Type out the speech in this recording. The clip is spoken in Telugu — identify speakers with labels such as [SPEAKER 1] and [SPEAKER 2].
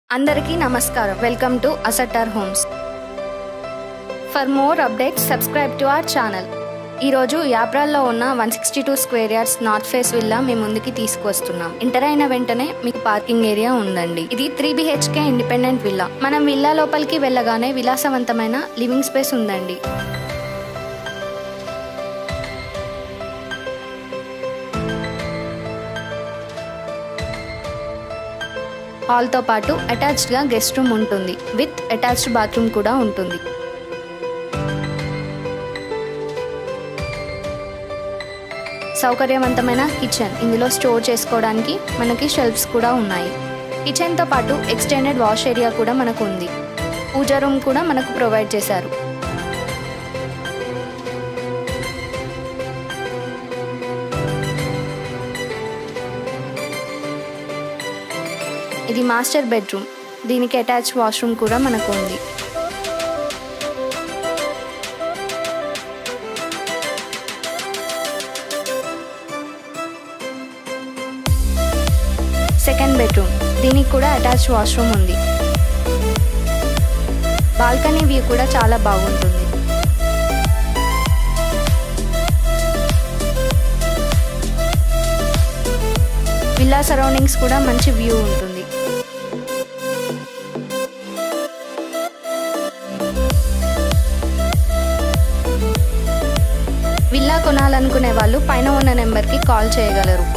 [SPEAKER 1] అందరికీ నమస్కారం. Welcome to Acertar homes. For more updates, subscribe to our channel. ఈ రోజు యాప్రాల్లో ఉన్న 162 square yards north face villa మీ ముందుకి తీసుకొస్తున్నాం. ఎంటర్ అయిన వెంటనే మీకు పార్కింగ్ ఏరియా ఉందండి. ఇది 3 BHK ఇండిపెండెంట్ విల్లా. మనం విల్లా లోపలికి వెళ్ళగానే విలాసవంతమైన లివింగ్ స్పేస్ ఉందండి. హాల్ తో పాటు అటాచ్డ్ గా గెస్ట్ రూమ్ ఉంటుంది. విత్ అటాచ్డ్ బాత్రూమ్ కూడా ఉంటుంది. సౌకర్యవంతమైన కిచెన్. ఇందులో స్టోర్ చేసుకోవడానికి మనకి షెల్ఫ్స్ కూడా ఉన్నాయి. కిచెన్ తో పాటు ఎక్స్టెండెడ్ వాష్ ఏరియా కూడా మనకు ఉంది. పూజా రూమ్ కూడా మనకు ప్రొవైడ్ చేశారు. ఇది మాస్టర్ బెడ్రూమ్. దీనికి అటాచ్ వాష్రూమ్ కూడా మనకు ఉంది. Second bedroom. దీనికి కూడా అటాచ్ వాష్రూమ్ ఉంది. బాల్కనీ వ్యూ కూడా చాలా బాగుంటుంది. విల్లా సరౌండింగ్స్ కూడా మంచి వ్యూ ఉంటుంది. విల్లా కొనాలనుకునే వాళ్ళు పైన ఉన్న నెంబర్కి కాల్ చేయగలరు.